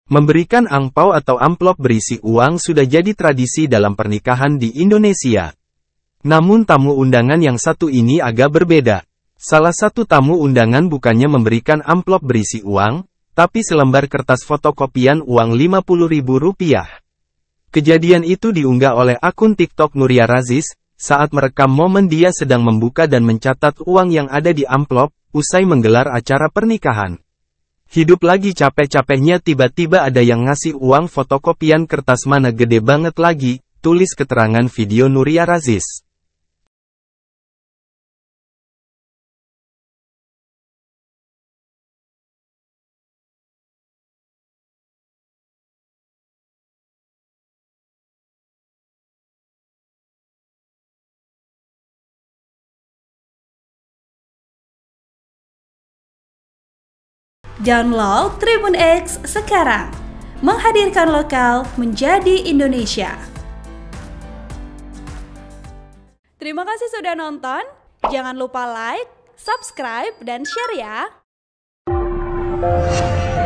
Memberikan angpau atau amplop berisi uang sudah jadi tradisi dalam pernikahan di Indonesia. Namun tamu undangan yang satu ini agak berbeda. Salah satu tamu undangan bukannya memberikan amplop berisi uang, tapi selembar kertas fotokopian uang Rp50.000. Kejadian itu diunggah oleh akun TikTok Nuria Razis, saat merekam momen dia sedang membuka dan mencatat uang yang ada di amplop, usai menggelar acara pernikahan. Hidup lagi capek-capeknya tiba-tiba ada yang ngasih uang fotokopian kertas mana gede banget lagi, tulis keterangan video Nuria Razis. Download Tribun X sekarang, menghadirkan lokal menjadi Indonesia. Terima kasih sudah nonton, jangan lupa like, subscribe, dan share ya.